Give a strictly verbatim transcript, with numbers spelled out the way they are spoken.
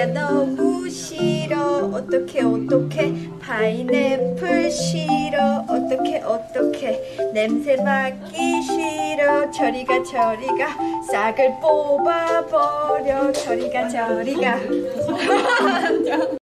자기가 너무 싫어. 어떡해 어떡해. 파인애플 싫어. 어떡해 어떡해. 냄새 맡기 싫어. 저리가 저리가. 싹을 뽑아버려. 저리가 저리가.